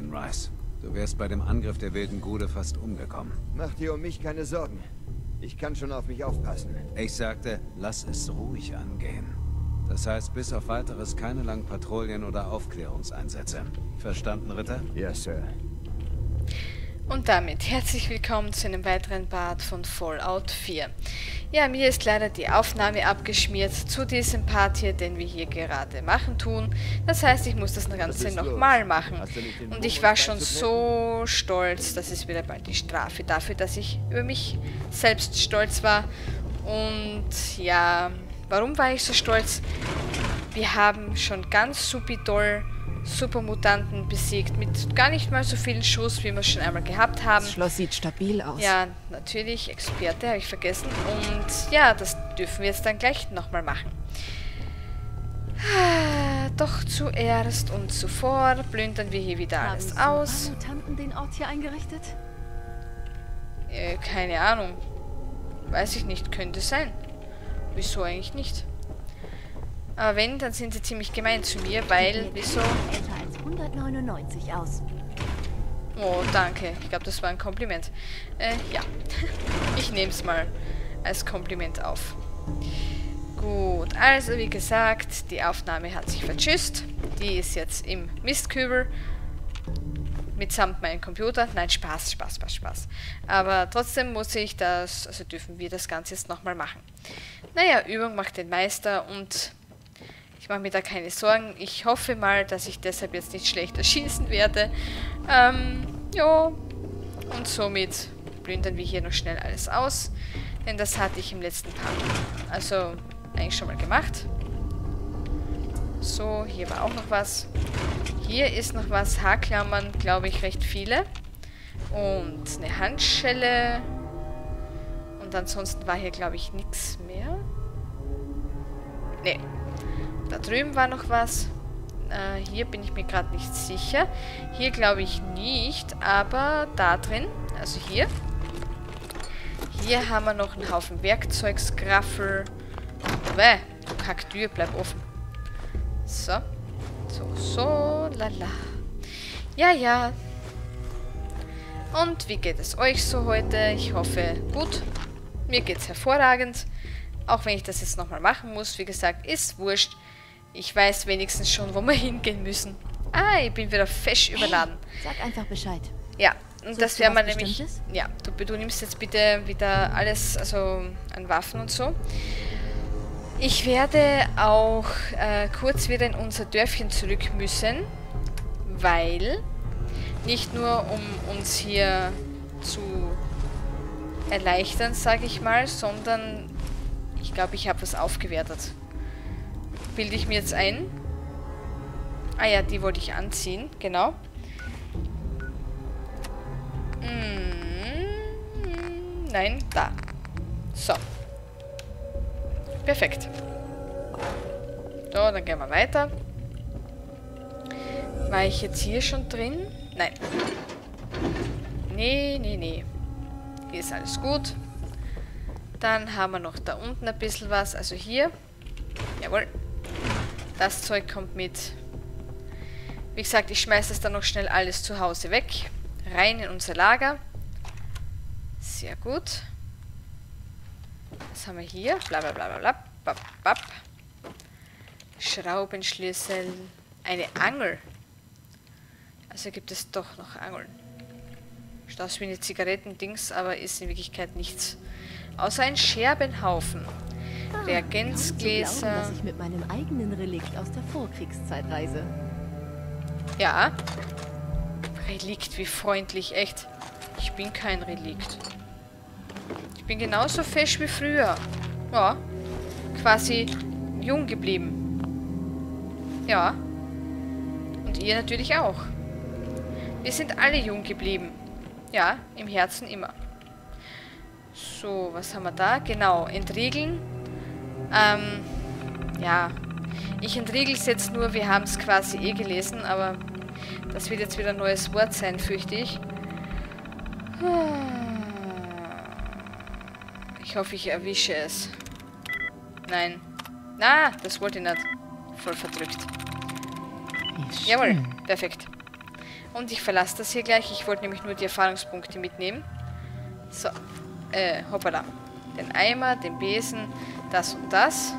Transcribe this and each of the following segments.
Rice. Du wärst bei dem Angriff der wilden Gude fast umgekommen. Mach dir um mich keine Sorgen. Ich kann schon auf mich aufpassen. Ich sagte, lass es ruhig angehen. Das heißt, bis auf Weiteres keine langen Patrouillen oder Aufklärungseinsätze. Verstanden, Ritter? Ja, Sir. Und damit herzlich willkommen zu einem weiteren Part von Fallout 4. Ja, mir ist leider die Aufnahme abgeschmiert zu diesem Part hier, den wir hier gerade machen tun. Das heißt, ich muss das Ganze nochmal machen. Und ich war schon so stolz, das ist wieder bald die Strafe dafür, dass ich über mich selbst stolz war. Und ja, warum war ich so stolz? Wir haben schon ganz supidoll Supermutanten besiegt, mit gar nicht mal so vielen Schuss, wie wir schon einmal gehabt haben. Das Schloss sieht stabil aus. Ja, natürlich, Experte, habe ich vergessen. Und ja, das dürfen wir jetzt dann gleich nochmal machen. Doch zuerst und zuvor plündern wir hier wieder alles aus. Haben Mutanten den Ort hier eingerichtet? Keine Ahnung. Weiß ich nicht, könnte sein. Wieso eigentlich nicht? Aber wenn, dann sind sie ziemlich gemein zu mir, weil, wieso? Älter als 199 aus. Oh, danke. Ich glaube, das war ein Kompliment. Ja. Ich nehme es mal als Kompliment auf. Gut, also wie gesagt, die Aufnahme hat sich vertschüsst. Die ist jetzt im Mistkübel. Mitsamt meinem Computer. Nein, Spaß. Aber trotzdem muss ich das, also dürfen wir das Ganze jetzt nochmal machen. Naja, Übung macht den Meister und ich mache mir da keine Sorgen. Ich hoffe mal, dass ich deshalb jetzt nicht schlecht erschießen werde. Ja. Und somit plündern wir hier noch schnell alles aus. Denn das hatte ich im letzten Part, also eigentlich schon mal gemacht. So, hier war auch noch was. Hier ist noch was. Haarklammern, glaube ich, recht viele. Und eine Handschelle. Und ansonsten war hier, glaube ich, nichts mehr. Nee. Da drüben war noch was. Hier bin ich mir gerade nicht sicher. Hier glaube ich nicht, aber da drin, also hier. Hier haben wir noch einen Haufen Werkzeugsgraffel. Du Kacktür, bleib offen. So. So, lala. Ja. Und wie geht es euch so heute? Ich hoffe, gut. Mir geht's hervorragend. Auch wenn ich das jetzt nochmal machen muss. Wie gesagt, ist wurscht. Ich weiß wenigstens schon, wo wir hingehen müssen. Ah, ich bin wieder fesch überladen. Sag einfach Bescheid. Ja, und Suchst das du werden wir was nämlich... Bestimmtes? Ja, du nimmst jetzt bitte wieder alles, also an Waffen und so. Ich werde auch kurz wieder in unser Dörfchen zurück müssen, weil nicht nur um uns hier zu erleichtern, sage ich mal, sondern ich glaube, ich habe was aufgewertet. Bilde ich mir jetzt ein. Ah ja, die wollte ich anziehen, genau. Nein, da. So. Perfekt. So, dann gehen wir weiter. War ich jetzt hier schon drin? Nein. Nee. Hier ist alles gut. Dann haben wir noch da unten ein bisschen was. Also hier. Jawohl. Das Zeug kommt mit. Wie gesagt, ich schmeiße es dann noch schnell alles zu Hause weg. Rein in unser Lager. Sehr gut. Was haben wir hier? Blablabla. Schraubenschlüssel. Eine Angel. Also gibt es doch noch Angeln. Schaut aus wie eine Zigarettendings, aber ist in Wirklichkeit nichts. Außer ein Scherbenhaufen. Reagenzgläser. Glauben, dass ich mit meinem eigenen Relikt aus der Vorkriegszeit reise. Ja. Relikt, wie freundlich, echt. Ich bin kein Relikt. Ich bin genauso fesch wie früher. Ja. Quasi jung geblieben. Ja. Und ihr natürlich auch. Wir sind alle jung geblieben. Ja, im Herzen immer. So, was haben wir da? Genau, entriegeln. Ja. Ich entriegel es jetzt nur, wir haben es quasi eh gelesen, aber das wird jetzt wieder ein neues Wort sein, fürchte ich. Ich hoffe, ich erwische es. Nein. Na, das wollte ich nicht. Voll verdrückt. Jawohl, perfekt. Und ich verlasse das hier gleich. Ich wollte nämlich nur die Erfahrungspunkte mitnehmen. So. Hoppala. Den Eimer, den Besen, das und das.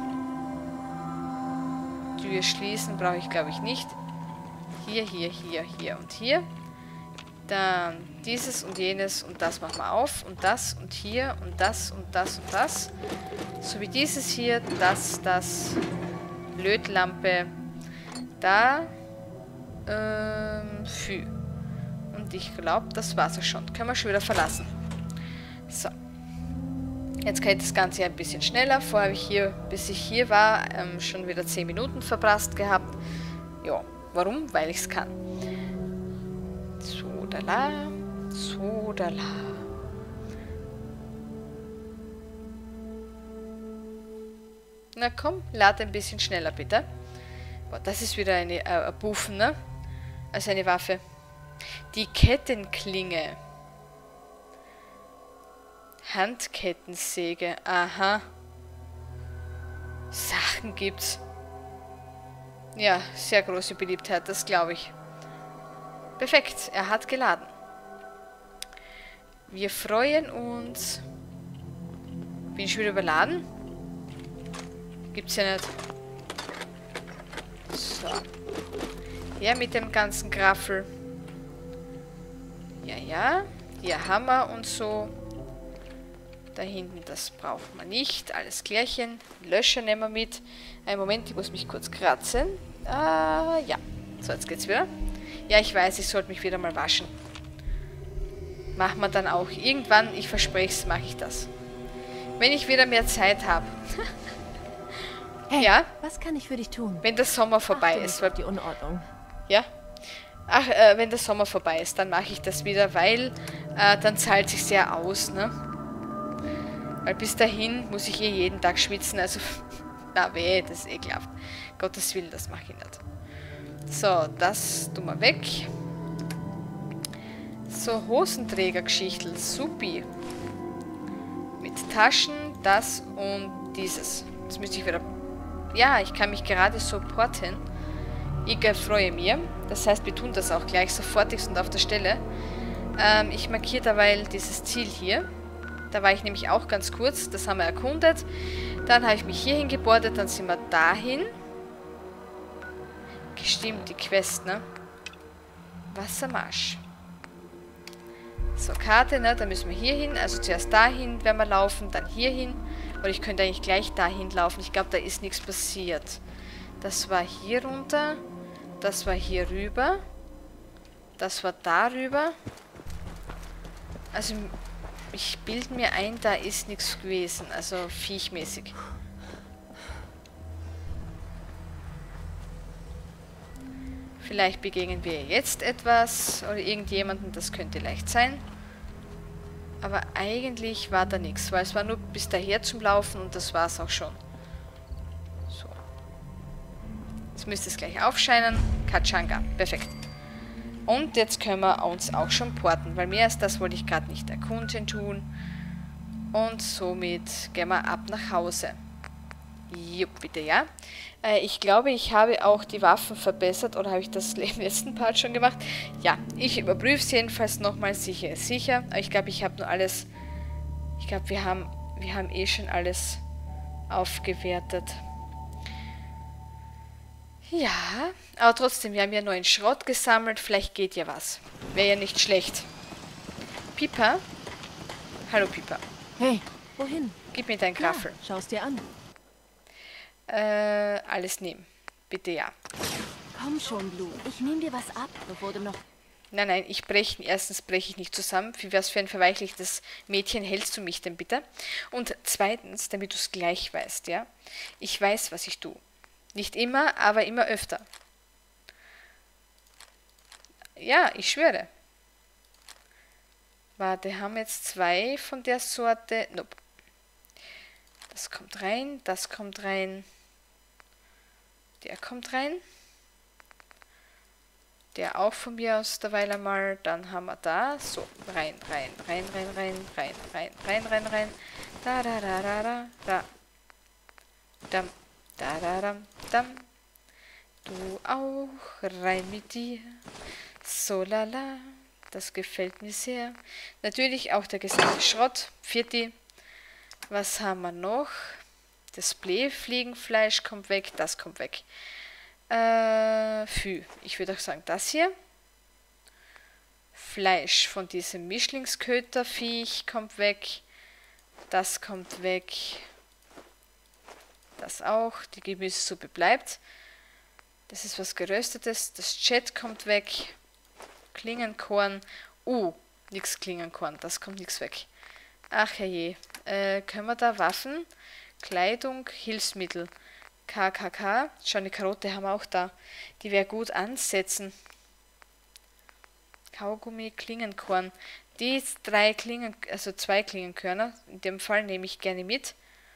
Tür schließen brauche ich, glaube ich, nicht. Hier, hier, hier, hier und hier. Dann dieses und jenes und das machen wir auf. Und das und hier und das und das und das. So wie dieses hier, das, Lötlampe, da, Fü. Und ich glaube, das war's auch schon. Können wir schon wieder verlassen. So. Jetzt geht das Ganze ein bisschen schneller. Vorher habe ich hier, bis ich hier war, schon wieder 10 Minuten verprasst gehabt. Ja, warum? Weil ich es kann. Sodala, Sodala. Na komm, lade ein bisschen schneller, bitte. Boah, das ist wieder eine Buffen, ne? Also eine Waffe. Die Kettenklinge. Handkettensäge. Aha. Sachen gibt's. Ja, sehr große Beliebtheit, das glaube ich. Perfekt, er hat geladen. Wir freuen uns. Bin ich wieder überladen? Gibt's ja nicht. So. Ja, mit dem ganzen Graffel. Ja, ja. Hier Hammer und so. Da hinten, das braucht man nicht. Alles klärchen. Löscher nehmen wir mit. Einen Moment, ich muss mich kurz kratzen. Ja. So, jetzt geht's wieder. Ja, ich weiß, ich sollte mich wieder mal waschen. Machen wir dann auch. Irgendwann, ich verspreche es, mache ich das. Wenn ich wieder mehr Zeit habe. Hey, ja? Was kann ich für dich tun? Wenn der Sommer vorbei Achte ist. nicht auf die Unordnung. Ja? Ach, wenn der Sommer vorbei ist, dann mache ich das wieder, weil dann zahlt sich sehr aus, ne? Weil bis dahin muss ich jeden Tag schwitzen, also na weh, das ist ekelhaft. Gottes Willen, das mache ich nicht. So, das tun wir weg. So, Hosenträgergeschichtel, supi. Mit Taschen, das und dieses. Jetzt müsste ich wieder... Ja, ich kann mich gerade so porten. Ich erfreue mich. Das heißt, wir tun das auch gleich sofortig und auf der Stelle. Ich markiere dabei dieses Ziel hier. Da war ich nämlich auch ganz kurz. Das haben wir erkundet. Dann habe ich mich hier hingebordet. Dann sind wir dahin. Gestimmt, die Quest, ne? Wassermarsch. So, Karte, ne? Da müssen wir hier hin. Also zuerst dahin, wenn wir laufen. Dann hier hin. Oder ich könnte eigentlich gleich dahin laufen. Ich glaube, da ist nichts passiert. Das war hier runter. Das war hier rüber. Das war darüber. Also, ich bilde mir ein, da ist nichts gewesen. Also, viechmäßig. Vielleicht begegnen wir jetzt etwas. Oder irgendjemanden, das könnte leicht sein. Aber eigentlich war da nichts. Weil es war nur bis daher zum Laufen und das war es auch schon. So. Jetzt müsste es gleich aufscheinen. Kachanga. Perfekt. Und jetzt können wir uns auch schon porten, weil mehr als das wollte ich gerade nicht erkunden tun. Und somit gehen wir ab nach Hause. Jupp, bitte, ja. Ich glaube, ich habe auch die Waffen verbessert, oder habe ich das im letzten Part schon gemacht? Ja, ich überprüfe es jedenfalls nochmal, sicher ist sicher. Aber ich glaube, ich habe nur alles... Ich glaube, wir haben eh schon alles aufgewertet. Ja, aber trotzdem, wir haben ja neuen Schrott gesammelt. Vielleicht geht ja was. Wäre ja nicht schlecht. Pipa? Hallo, Pipa. Hey, wohin? Gib mir dein Graffel. Schau es dir an. Alles nehmen. Bitte, ja. Komm schon, Blue. Ich nehme dir was ab, bevor du noch... Nein, nein, erstens breche ich nicht zusammen. Für was für ein verweichlichtes Mädchen hältst du mich denn bitte? Und zweitens, damit du es gleich weißt, ja. Ich weiß, was ich tue. Nicht immer, aber immer öfter. Ja, ich schwöre. Warte, haben jetzt 2 von der Sorte. Nope. Das kommt rein, das kommt rein. Der kommt rein. Der auch von mir aus derweil einmal. Dann haben wir da. So, rein. Da, da, da, da, da, da. Dam, da, da, dam, dam. Du auch, rein mit dir. So lala. Das gefällt mir sehr. Natürlich auch der gesamte Schrott. Pfirti. Was haben wir noch? Das Blähfliegenfleisch kommt weg. Das kommt weg. Ich würde auch sagen, das hier. Fleisch von diesem Mischlingsköterviech kommt weg. Das kommt weg. Das auch. Die Gemüsesuppe bleibt. Das ist was Geröstetes. Das Chat kommt weg. Klingenkorn. Nix Klingenkorn. Das kommt nichts weg. Ach herrje. Können wir da Waffen? Kleidung, Hilfsmittel. KKK. Schon die Karotte haben wir auch da. Die wäre gut ansetzen. Kaugummi, Klingenkorn. Die zwei Klingenkörner. In dem Fall nehme ich gerne mit.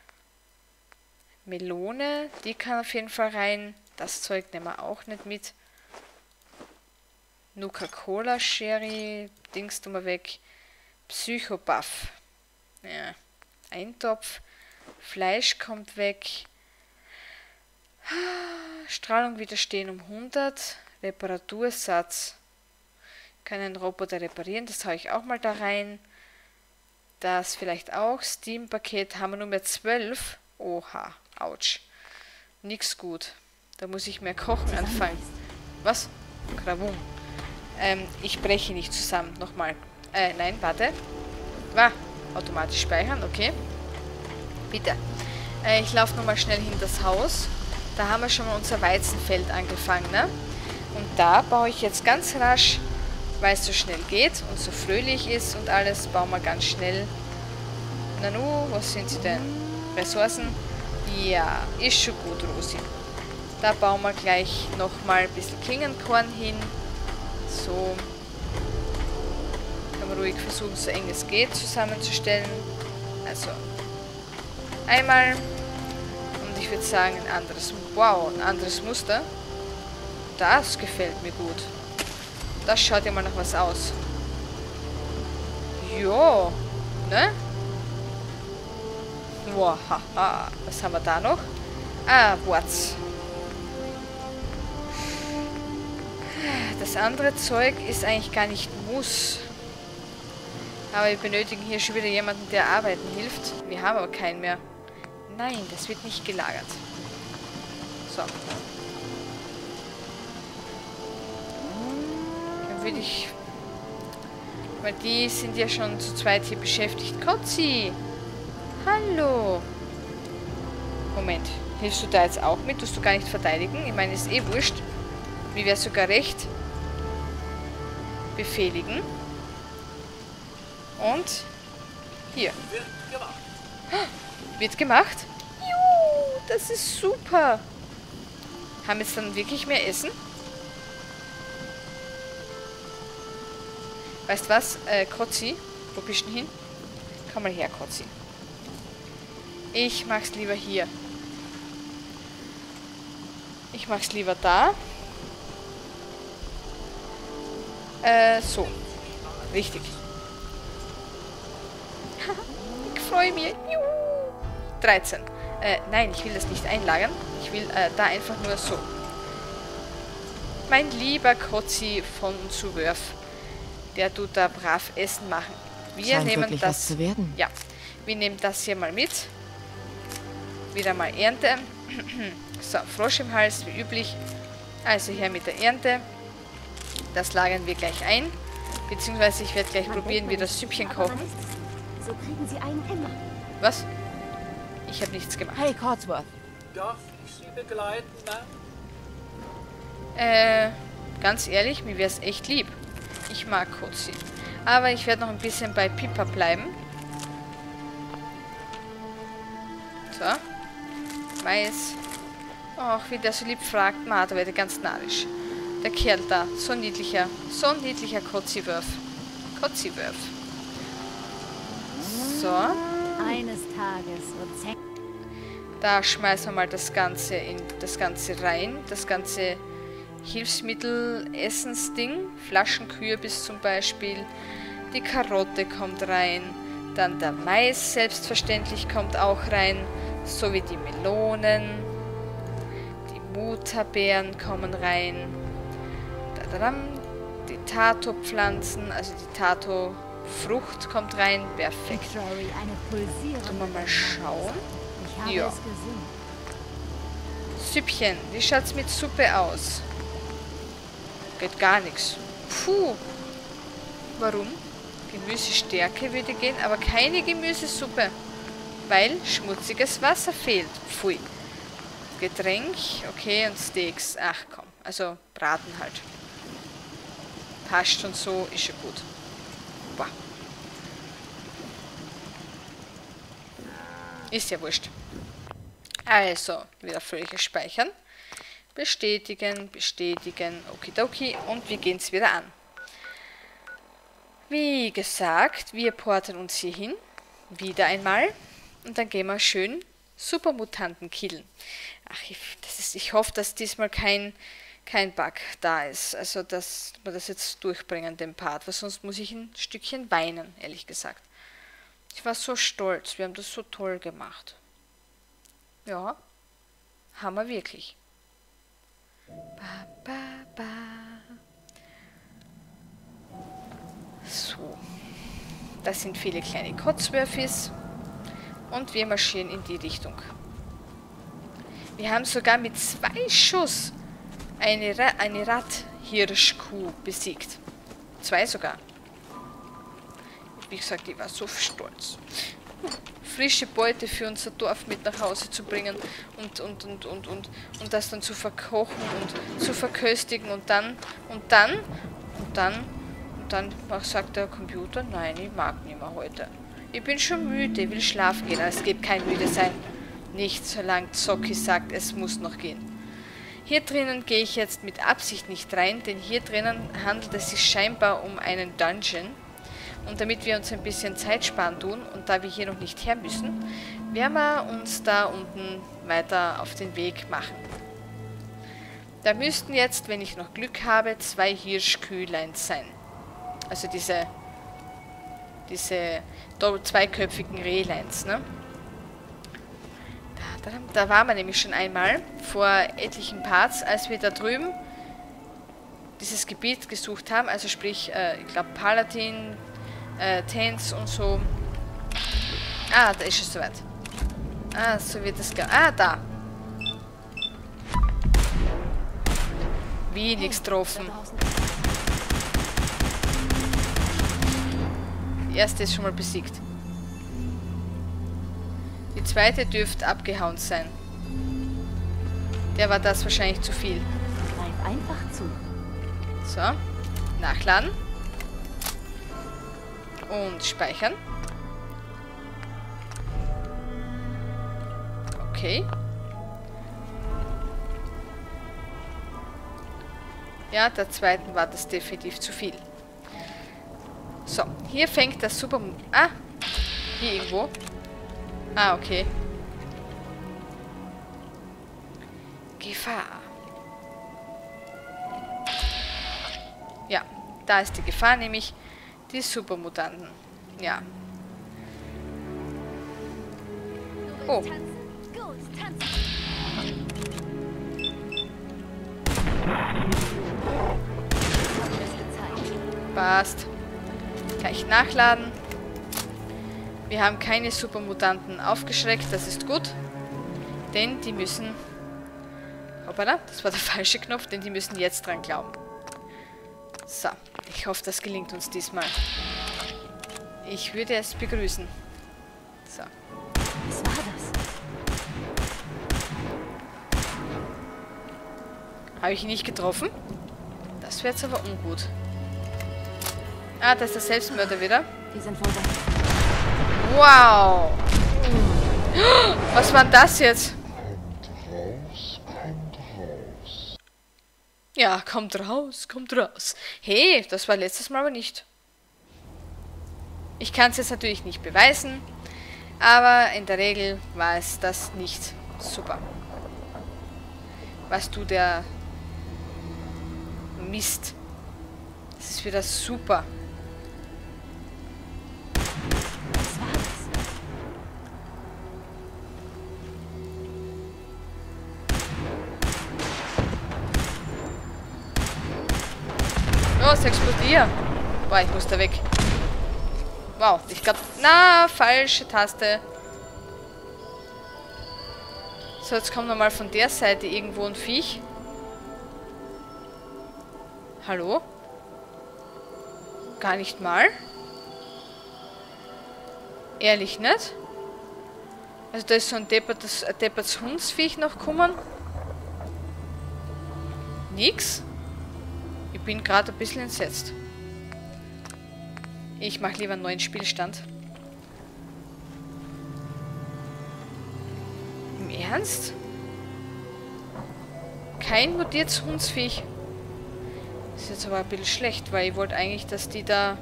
Melone. Die kann auf jeden Fall rein. Das Zeug nehmen wir auch nicht mit. Nuka-Cola, Sherry. Dings tun wir weg. Psychobuff. Ja. Eintopf. Fleisch kommt weg. Strahlung widerstehen um 100. Reparatursatz. Kann einen Roboter reparieren. Das haue ich auch mal da rein. Das vielleicht auch. Steam-Paket haben wir nur mehr 12. Oha. Autsch. Nix gut. Da muss ich mehr kochen anfangen. Was? Krawum. Ich breche nicht zusammen. Nochmal. Nein, warte. Automatisch speichern. Okay. Bitte. Ich laufe nochmal schnell hin das Haus. Da haben wir schon mal unser Weizenfeld angefangen, ne? Und da baue ich jetzt ganz rasch, weil es so schnell geht und so fröhlich ist und alles, bauen wir ganz schnell. Nanu, was sind sie denn? Ressourcen? Ja, ist schon gut, Rosi. Da bauen wir gleich nochmal ein bisschen Klingenkorn hin. So. Kann man ruhig versuchen, so eng es geht, zusammenzustellen. Also, einmal. Und ich würde sagen, ein anderes Muster. Das gefällt mir gut. Das schaut ja mal nach was aus. Jo, ne? Wow, haha. Was haben wir da noch? What's? Das andere Zeug ist eigentlich gar nicht Muss. Aber wir benötigen hier schon wieder jemanden, der arbeiten hilft. Wir haben aber keinen mehr. Nein, das wird nicht gelagert. So. Dann würde ich... Weil die sind ja schon zu zweit hier beschäftigt. Kotzi! Hallo! Moment. Hilfst du da jetzt auch mit? Tust du gar nicht verteidigen? Ich meine, ist eh wurscht. Mir wäre sogar recht. Befehligen. Und hier. Wird gemacht? Juhu, das ist super. Haben wir jetzt dann wirklich mehr Essen? Weißt was, Kotzi? Wo bist du denn hin? Komm mal her, Kotzi. Ich mach's lieber hier. Ich mach's lieber da. So. Richtig. Ich freue mich. Juhu. 13. Nein, ich will das nicht einlagern. Ich will da einfach nur so. Mein lieber Kotzi von Zuwurf. Der tut da brav Essen machen. Wir nehmen das. Zu werden. Ja. Wir nehmen das hier mal mit. Wieder mal Ernte. So, Frosch im Hals, wie üblich. Also her mit der Ernte. Das lagern wir gleich ein. Beziehungsweise ich werde gleich probieren, wie das Süppchen kochen. So kriegen Sie einen immer. Was? Ich habe nichts gemacht. Hey, Codsworth. Darf ich Sie begleiten, Ganz ehrlich, mir wäre es echt lieb. Ich mag Kotzi. Aber ich werde noch ein bisschen bei Pippa bleiben. So. Mais. Och, wie der so lieb fragt. Ma, da werde ich ganz narrisch. Der Kerl da. So ein niedlicher Kotziwurf. Kotziwurf. So. Eines Tages wird Da schmeißen wir mal das Ganze rein. Das ganze Hilfsmittel-Essensding. Flaschenkürbis zum Beispiel. Die Karotte kommt rein. Dann der Mais selbstverständlich kommt auch rein. Sowie die Melonen. Die Mutabeeren kommen rein. die Tato-Pflanzen, also die Tato-Frucht kommt rein. Perfekt. Jory, eine pulsierende Tun wir mal schauen. Ich habe Ja. es gesehen. Süppchen, wie schaut's mit Suppe aus? Geht gar nichts. Puh. Warum? Gemüsestärke würde gehen, aber keine Gemüsesuppe. Weil schmutziges Wasser fehlt. Pfui. Getränk, okay, und Steaks. Ach komm, also Braten halt. Passt schon so, ist schon gut. Boah. Ist ja wurscht. Also, wieder fröhliches Speichern. Bestätigen, bestätigen, okidoki. Und wir gehen es wieder an. Wie gesagt, wir porten uns hier hin. Wieder einmal. Und dann gehen wir schön Supermutanten killen. Ach, ich hoffe, dass diesmal kein Bug da ist. Also, dass wir das jetzt durchbringen, den Part. Weil sonst muss ich ein Stückchen weinen, ehrlich gesagt. Ich war so stolz. Wir haben das so toll gemacht. Ja, haben wir wirklich. Ba, ba, ba. So. Das sind viele kleine Kotzwürfis. Und wir marschieren in die Richtung. Wir haben sogar mit 2 Schuss eine Radhirschkuh besiegt. 2 sogar. Wie gesagt, ich war so stolz. Frische Beute für unser Dorf mit nach Hause zu bringen und das dann zu verkochen und zu verköstigen und dann sagt der Computer, nein, ich mag nicht mehr heute. Ich bin schon müde, ich will schlafen gehen. Es gibt kein müde sein. Nicht, solange Zocki sagt, es muss noch gehen. Hier drinnen gehe ich jetzt mit Absicht nicht rein, denn hier drinnen handelt es sich scheinbar um einen Dungeon. Und damit wir uns ein bisschen Zeit sparen tun und da wir hier noch nicht her müssen, werden wir uns da unten weiter auf den Weg machen. Da müssten jetzt, wenn ich noch Glück habe, 2 Hirschkühleins sein. Also diese 2-köpfigen Rehleins, ne? Da waren wir nämlich schon einmal vor etlichen Parts, als wir da drüben dieses Gebiet gesucht haben, also sprich, ich glaube Paladin, Tens und so. Ah, da ist es soweit. Ah, so wird es da. Wie nichts getroffen. Die erste ist schon mal besiegt. Die zweite dürfte abgehauen sein. Der war das wahrscheinlich zu viel. Greif einfach zu. So, nachladen. Und speichern. Okay. Ja, der zweiten war das definitiv zu viel. So, hier fängt das Super... Ah, hier irgendwo. Ah, okay. Gefahr. Ja, da ist die Gefahr, nämlich die Supermutanten. Ja. Oh. Passt. Gleich nachladen. Wir haben keine Supermutanten aufgeschreckt, das ist gut. Denn die müssen... Hoppala, das war der falsche Knopf, denn die müssen jetzt dran glauben. So, ich hoffe, das gelingt uns diesmal. Ich würde es begrüßen. So. Was war das? Habe ich ihn nicht getroffen? Das wäre jetzt aber ungut. Ah, da ist der Selbstmörder wieder. Die sind wohl weg. Wow! Was war denn das jetzt? Kommt raus. Ja, kommt raus, kommt raus. Hey, das war letztes Mal aber nicht. Ich kann es jetzt natürlich nicht beweisen, aber in der Regel war es das nicht. Super. Was du der Mist. Das ist wieder super. Was war das? Los, explodiert. Hier. Boah, ich muss da weg. Wow, ich glaube... Na, falsche Taste. So, jetzt kommt nochmal von der Seite irgendwo ein Viech. Hallo? Gar nicht mal. Ehrlich nicht? Also da ist so ein deppertes Hundsviech noch gekommen. Nix? Ich bin gerade ein bisschen entsetzt. Ich mache lieber einen neuen Spielstand. Im Ernst? Kein mutiertes Hundsviech. Ist jetzt aber ein bisschen schlecht, weil ich wollte eigentlich, dass die da...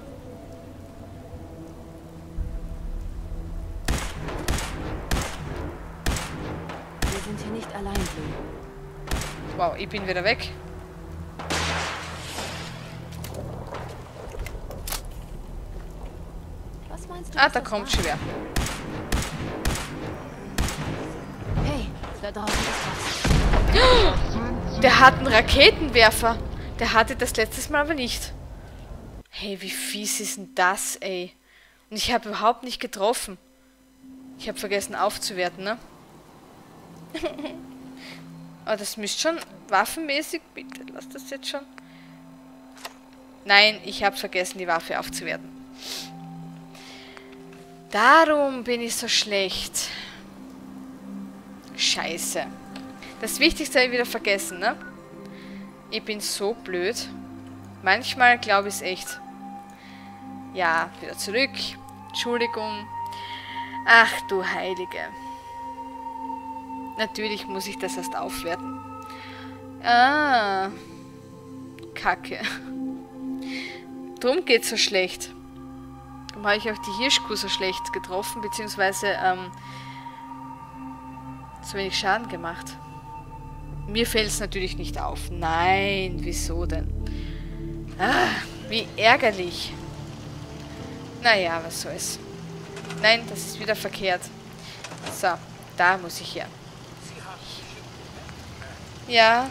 Wir sind hier nicht allein, Blue. Wow, ich bin wieder weg. Was meinst du? Ah, was da das kommt war? schon wer. Hey, da draußen ist was. Der hat einen Raketenwerfer. Der hatte das letztes Mal aber nicht. Hey, wie fies ist denn das, ey? Und ich habe überhaupt nicht getroffen. Ich habe vergessen aufzuwerten, ne? Aber das müsste schon waffenmäßig... Bitte, lass das jetzt schon. Nein, ich habe vergessen, die Waffe aufzuwerten. Darum bin ich so schlecht. Scheiße. Das Wichtigste habe ich wieder vergessen, ne? Ich bin so blöd. Manchmal glaube ich es echt. Ja, wieder zurück. Entschuldigung. Ach du Heilige. Natürlich muss ich das erst aufwerten. Ah. Kacke. Drum geht's so schlecht. Darum habe ich auch die Hirschkuh so schlecht getroffen, beziehungsweise so wenig Schaden gemacht. Mir fällt es natürlich nicht auf. Nein, wieso denn? Ah, wie ärgerlich. Naja, was soll's. Nein, das ist wieder verkehrt. So, da muss ich her. Ja.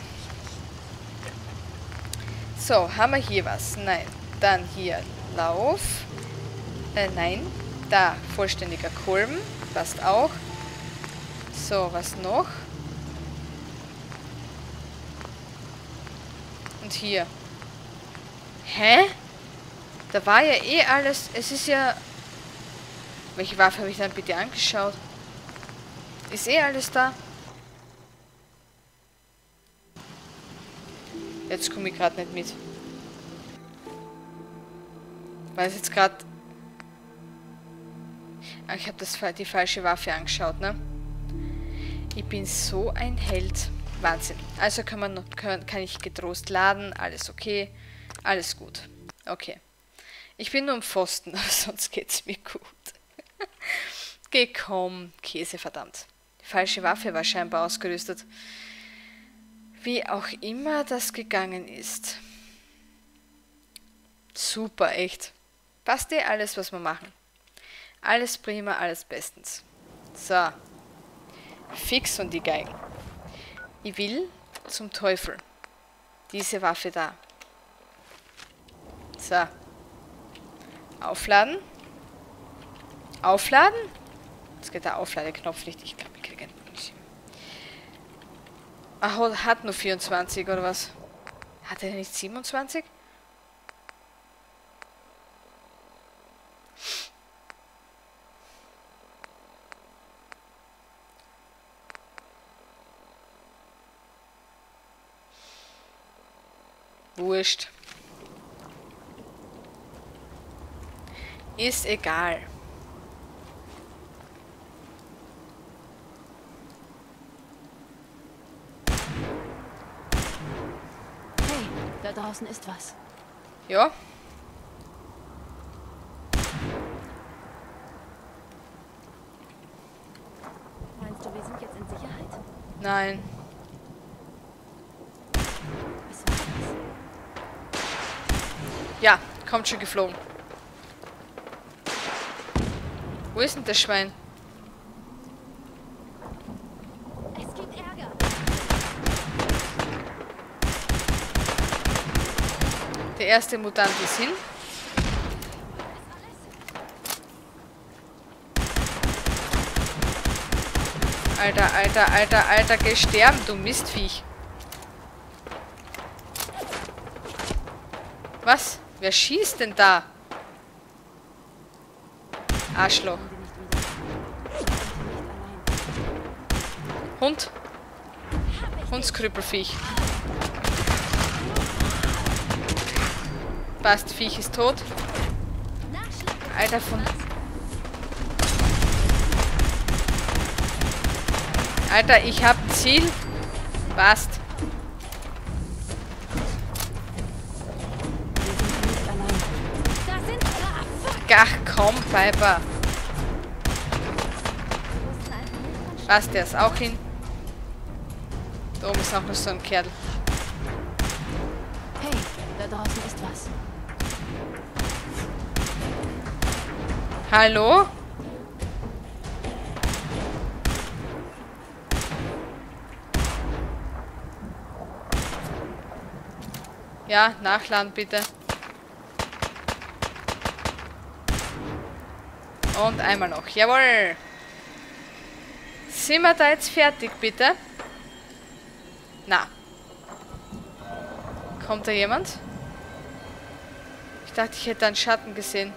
So, haben wir hier was? Nein. Dann hier Lauf. Nein. Da, vollständiger Kolben. Passt auch. So, was noch? Und hier. Hä? Da war ja eh alles... Es ist ja... Welche Waffe habe ich dann bitte angeschaut? Ist eh alles da? Jetzt komme ich gerade nicht mit. Weil es jetzt gerade... Ah, ich habe die falsche Waffe angeschaut, ne? Ich bin so ein Held. Wahnsinn. Also kann ich getrost laden. Alles okay. Alles gut. Okay. Ich bin nur am Pfosten, aber sonst geht's mir gut. Geh, komm. Käse, verdammt. Die falsche Waffe war scheinbar ausgerüstet. Wie auch immer das gegangen ist. Super, echt. Passt eh alles, was wir machen. Alles prima, alles bestens. So. Fix und die Geigen. Ich will zum Teufel. Diese Waffe da. So. Aufladen. Aufladen? Jetzt geht der Aufladeknopf nicht. Ich glaube, ich kriege einen Munition. Ach, hat nur 24 oder was? Hat er nicht 27? Wurscht. Ist egal. Hey, da draußen ist was. Ja. Meinst du, wir sind jetzt in Sicherheit? Nein. Was war das? Ja, kommt schon geflogen. Wo ist denn das Schwein? Es gibt Ärger. Der erste Mutant ist hin. Alter, Alter, Alter, Alter, geh sterben, du Mistviech. Was? Wer schießt denn da? Arschloch. Hund. Hundskrüppelviech. Passt, Viech ist tot. Alter von... Alter, ich hab Ziel. Passt. Ach komm, Piper. Passt, der ist auch hin. Da oben ist auch noch so ein Kerl. Hey, da draußen ist was. Hallo? Ja, nachladen bitte. Und einmal noch. Jawohl. Sind wir da jetzt fertig, bitte? Na. Kommt da jemand? Ich dachte, ich hätte einen Schatten gesehen.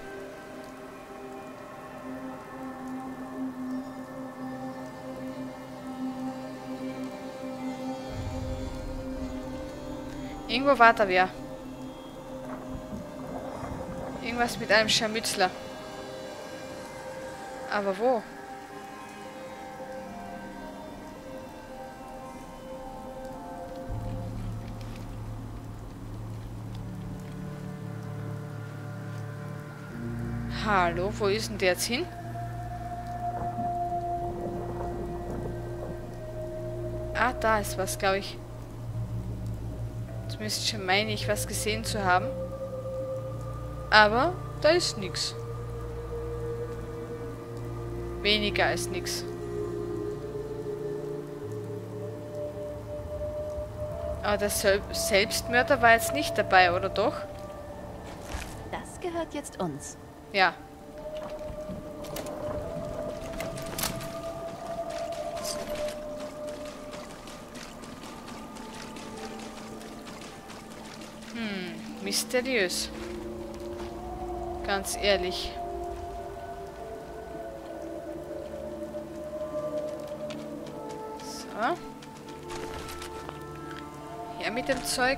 Irgendwo war da wer. Irgendwas mit einem Scharmützler. Aber wo? Hallo, wo ist denn der jetzt hin? Ah, da ist was, glaube ich. Zumindest schon meine ich, was gesehen zu haben. Aber da ist nichts. Weniger als nichts. Aber der Selbstmörder war jetzt nicht dabei, oder doch? Das gehört jetzt uns. Ja. Mysteriös. Ganz ehrlich. So. Her mit dem Zeug.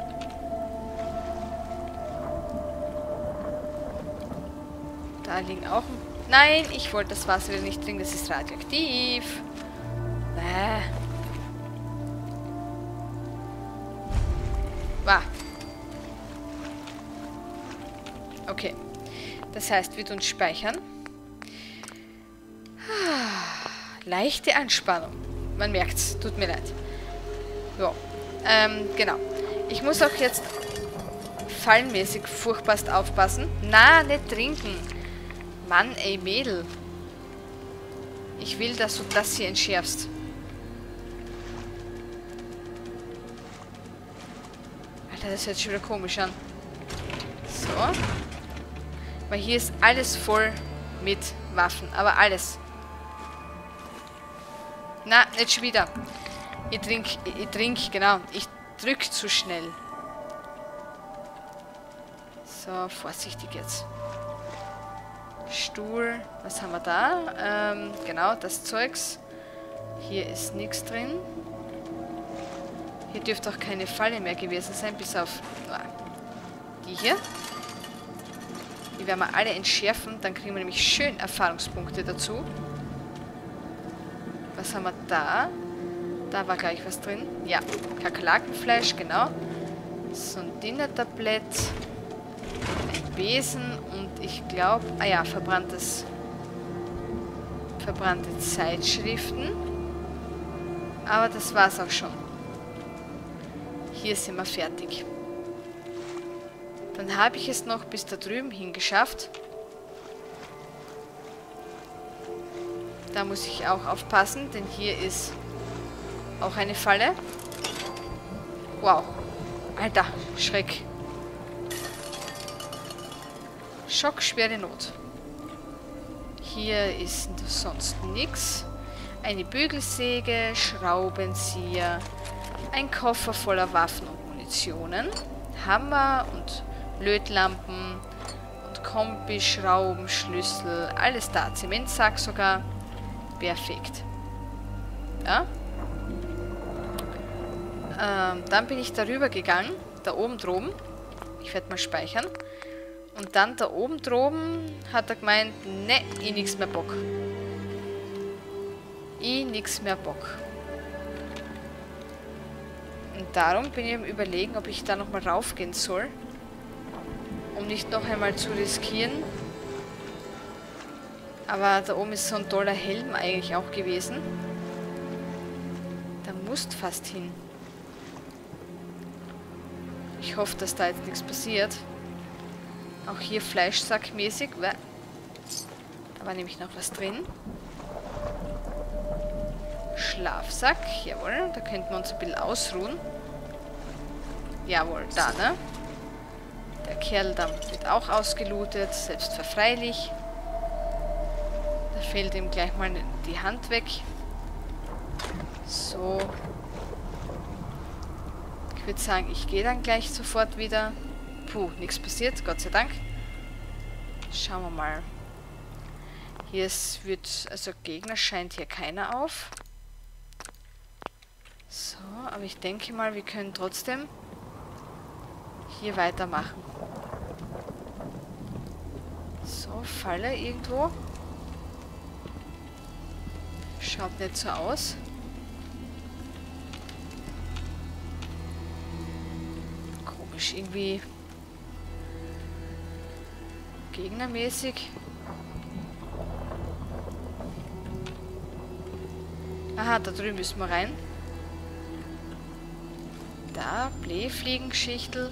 Da liegen auch... Nein, ich wollte das Wasser wieder nicht trinken. Das ist radioaktiv. Bäh. Wah. Okay. Das heißt, wir tun speichern. Leichte Anspannung. Man merkt's. Tut mir leid. Ja. Genau. Ich muss auch jetzt fallenmäßig furchtbarst aufpassen. Na, nicht trinken. Mann, ey, Mädel. Ich will, dass du das hier entschärfst. Alter, das hört sich wieder komisch an. So. Weil hier ist alles voll mit Waffen. Aber alles. Na, nicht schon wieder. Ich trink, genau. Ich drück zu schnell. So, vorsichtig jetzt. Stuhl. Was haben wir da? Genau, das Zeugs. Hier ist nichts drin. Hier dürfte auch keine Falle mehr gewesen sein, bis auf die hier. Die werden wir alle entschärfen. Dann kriegen wir nämlich schön Erfahrungspunkte dazu. Was haben wir da? Da war gleich was drin. Ja, Kakerlakenfleisch, genau. So ein Dinnertablett. Ein Besen und ich glaube... Ah ja, verbrannte Zeitschriften. Aber das war's auch schon. Hier sind wir fertig. Dann habe ich es noch bis da drüben hingeschafft. Da muss ich auch aufpassen, denn hier ist auch eine Falle. Wow. Alter, Schreck. Schockschwere Not. Hier ist sonst nichts. Eine Bügelsäge, Schraubenzieher, ein Koffer voller Waffen und Munitionen, Hammer und Lötlampen und Kombi, Schrauben, Schlüssel, alles da. Zementsack sogar. Perfekt. Ja. Dann bin ich darüber gegangen, da oben droben. Ich werde mal speichern. Und dann da oben droben hat er gemeint, ne, ich nix mehr Bock. Ich nix mehr Bock. Und darum bin ich am Überlegen, ob ich da nochmal raufgehen soll. Um nicht noch einmal zu riskieren. Aber da oben ist so ein toller Helm eigentlich auch gewesen. Da musst fast hin. Ich hoffe, dass da jetzt nichts passiert. Auch hier Fleischsackmäßig. Da war nämlich noch was drin. Schlafsack. Jawohl, da könnten wir uns ein bisschen ausruhen. Jawohl, da, ne? Der Kerl da wird auch ausgelootet, selbstverfreilich. Da fällt ihm gleich mal die Hand weg. So. Ich würde sagen, ich gehe dann gleich sofort wieder. Puh, nichts passiert, Gott sei Dank. Schauen wir mal. Hier wird, also Gegner scheint hier keiner auf. So, aber ich denke mal, wir können trotzdem hier weitermachen. So, Falle irgendwo. Schaut nicht so aus. Komisch, irgendwie gegnermäßig. Aha, da drüben müssen wir rein. Da, Blähfliegengeschichtel.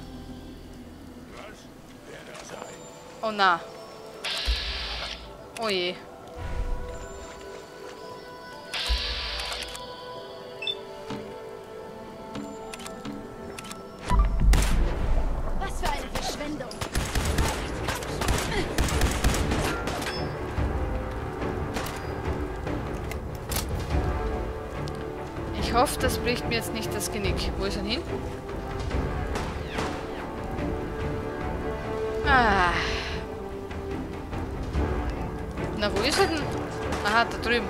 Oh na. Oh je. Was für eine Verschwendung. Ich hoffe, das bricht mir jetzt nicht das Genick. Wo ist er hin? Ah. Na, wo ist er denn? Aha, da drüben.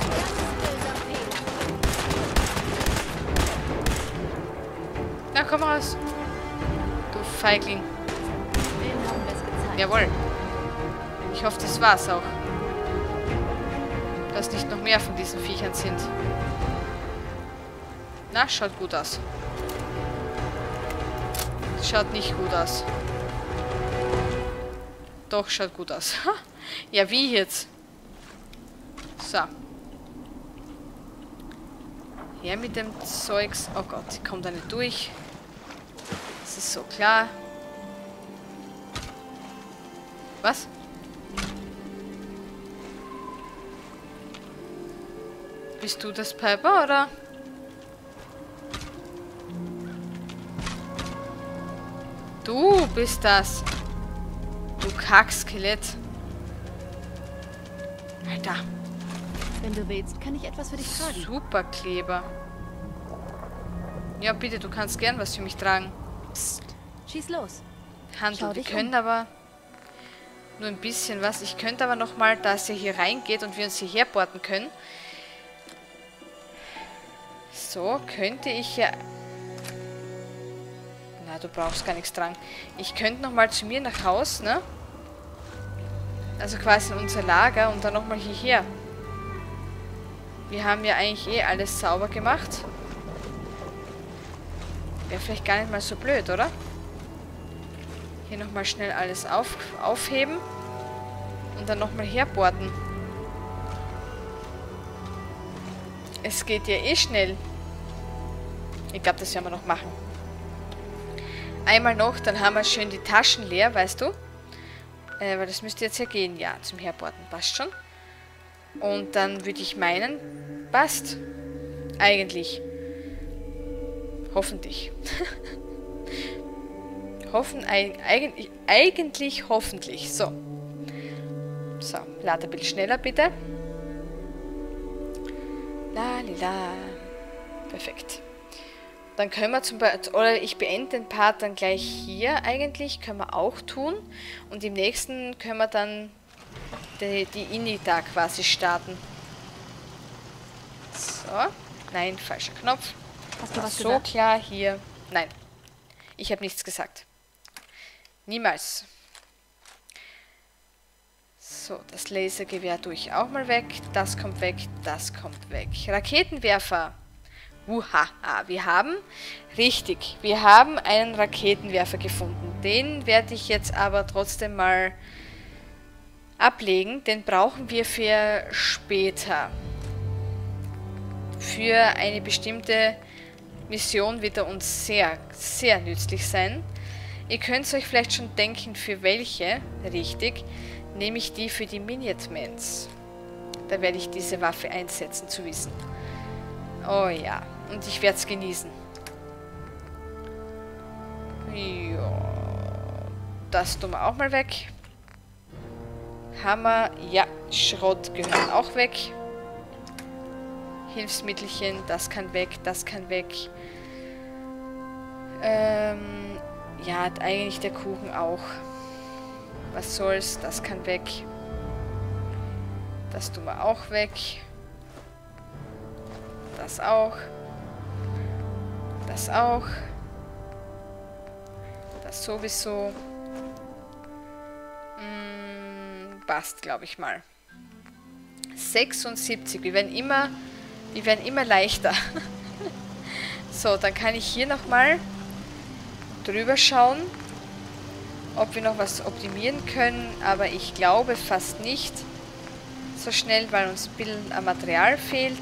Na, komm raus. Du Feigling. Jawohl. Ich hoffe, das war's auch. Dass nicht noch mehr von diesen Viechern sind. Na, schaut gut aus. Schaut nicht gut aus. Doch, schaut gut aus. Ja, wie jetzt? So. Her mit dem Zeugs. Oh Gott, ich komme da nicht durch. Das ist so klar. Was? Bist du das Piper, oder? Du bist das. Du Kackskelett. Alter. Wenn du willst, kann ich etwas für dich tragen. Superkleber. Ja, bitte, du kannst gern was für mich tragen. Psst. Schieß los. Handel, Schau wir dich können aber nur ein bisschen was. Ich könnte aber nochmal, da es ja hier reingeht und wir uns hierher porten können. So, könnte ich ja... Na, du brauchst gar nichts tragen. Ich könnte nochmal zu mir nach Haus, ne? Also quasi in unser Lager und dann nochmal hierher. Wir haben ja eigentlich eh alles sauber gemacht. Wäre vielleicht gar nicht mal so blöd, oder? Hier nochmal schnell alles aufheben. Und dann nochmal herporten. Es geht ja eh schnell. Ich glaube, das werden wir noch machen. Einmal noch, dann haben wir schön die Taschen leer, weißt du? Weil das müsste jetzt ja gehen, ja, zum Herporten. Passt schon. Und dann würde ich meinen, passt. Eigentlich. Hoffentlich. Eigentlich hoffentlich. So. So, lade ein bisschen schneller, bitte. Lalila. Perfekt. Dann können wir zum Beispiel, oder ich beende den Part dann gleich hier eigentlich, können wir auch tun. Und im nächsten können wir dann die Inita quasi starten. So. Nein, falscher Knopf. Hast du was So gesagt? klar hier. Nein. Ich habe nichts gesagt. Niemals. So, das Lasergewehr tue ich auch mal weg. Das kommt weg, das kommt weg. Raketenwerfer. Uhaha, wir haben einen Raketenwerfer gefunden. Den werde ich jetzt aber trotzdem mal ablegen. Den brauchen wir für später. Für eine bestimmte Mission wird er uns sehr, sehr nützlich sein. Ihr könnt euch vielleicht schon denken, für welche, richtig, nämlich die für die Minutemens. Da werde ich diese Waffe einsetzen, zu wissen. Oh ja, und ich werde es genießen. Ja, das tun wir auch mal weg. Hammer, ja, Schrott gehört auch weg. Hilfsmittelchen, das kann weg, das kann weg. Ja, eigentlich der Kuchen auch. Was soll's, das kann weg. Das tun wir auch weg. Das auch. Das auch. Das sowieso. Passt, glaube ich mal. 76. Wir werden immer leichter. So, dann kann ich hier nochmal drüber schauen, ob wir noch was optimieren können, aber ich glaube fast nicht so schnell, weil uns ein bisschen an Material fehlt.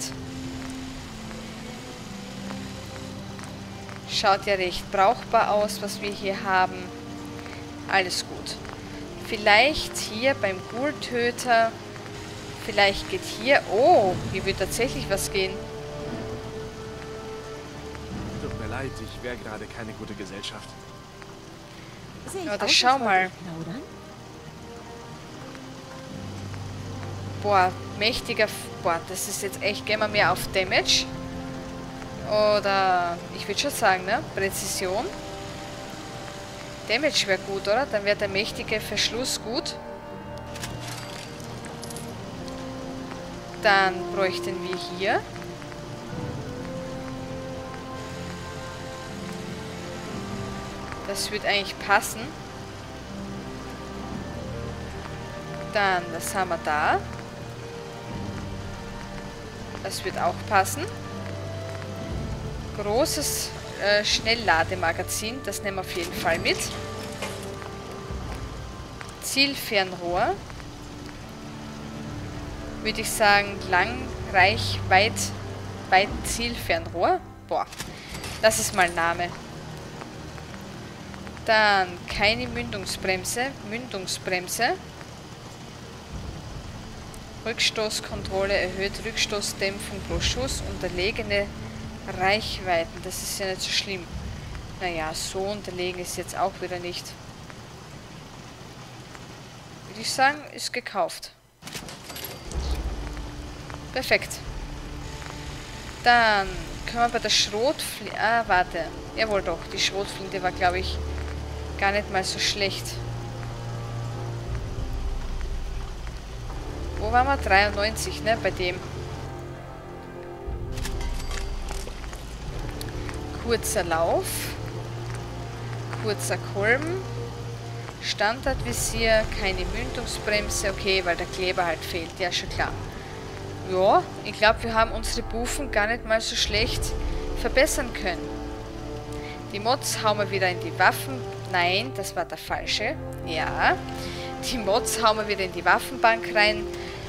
Schaut ja recht brauchbar aus, was wir hier haben. Alles gut. Vielleicht hier beim Ghoul-Töter, vielleicht geht hier... Oh, hier wird tatsächlich was gehen. Tut mir leid, ich wäre gerade keine gute Gesellschaft. Sehe ich Ja, aus, das als schau wollte mal. ich plaudern? Boah, mächtiger... Boah, das ist jetzt echt... Gehen wir mehr auf Damage. Oder... Ich würde schon sagen, ne? Präzision. Damage wäre gut, oder? Dann wäre der mächtige Verschluss gut. Dann bräuchten wir hier... Das wird eigentlich passen. Dann, was haben wir da? Das wird auch passen. Großes Schnelllademagazin, das nehmen wir auf jeden Fall mit. Zielfernrohr. Würde ich sagen, Zielfernrohr. Boah, das ist mal ein Name. Dann keine Mündungsbremse. Rückstoßkontrolle erhöht Rückstoßdämpfung pro Schuss, unterlegene Reichweiten. Das ist ja nicht so schlimm. Naja, so unterlegen ist jetzt auch wieder nicht. Würde ich sagen, ist gekauft. Perfekt. Dann können wir bei der Schrotflinte... Ah, warte. Jawohl doch, die Schrotflinte war, glaube ich, gar nicht mal so schlecht. Wo waren wir? 93, ne? Bei dem. Kurzer Lauf. Kurzer Kolben. Standardvisier. Keine Mündungsbremse. Okay, weil der Kleber halt fehlt. Ja, schon klar. Ja, ich glaube, wir haben unsere Buffen gar nicht mal so schlecht verbessern können. Die Mods hauen wir wieder in die Waffen... Nein, das war der falsche. Ja. Die Mods hauen wir wieder in die Waffenbank rein.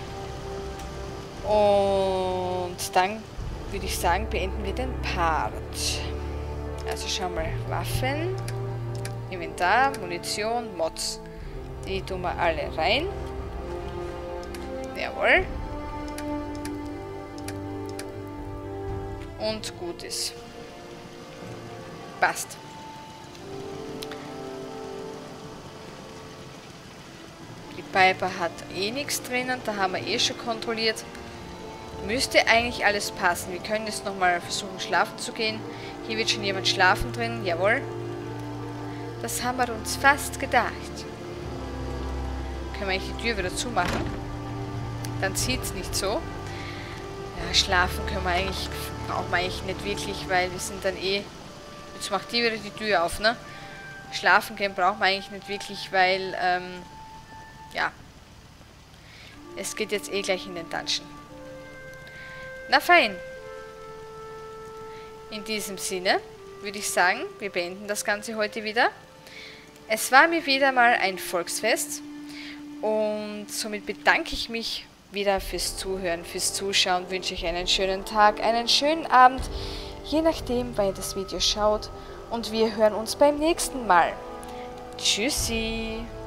Und dann würde ich sagen, beenden wir den Part. Also schauen wir. Waffen, Inventar, Munition, Mods. Die tun wir alle rein. Jawohl. Und gut ist. Passt. Piper hat eh nichts drinnen, da haben wir eh schon kontrolliert. Müsste eigentlich alles passen. Wir können jetzt nochmal versuchen, schlafen zu gehen. Hier wird schon jemand schlafen drin, jawohl. Das haben wir uns fast gedacht. Können wir eigentlich die Tür wieder zumachen? Dann zieht es nicht so. Ja, schlafen können wir eigentlich, brauchen wir eigentlich nicht wirklich, weil wir sind dann eh... Jetzt macht die wieder die Tür auf, ne? Schlafen gehen brauchen wir eigentlich nicht wirklich, weil, ja. Es geht jetzt eh gleich in den Dungeon. Na fein. In diesem Sinne würde ich sagen, wir beenden das Ganze heute wieder. Es war mir wieder mal ein Volksfest und somit bedanke ich mich wieder fürs Zuhören, fürs Zuschauen, wünsche ich einen schönen Tag, einen schönen Abend, je nachdem, wann ihr das Video schaut und wir hören uns beim nächsten Mal. Tschüssi!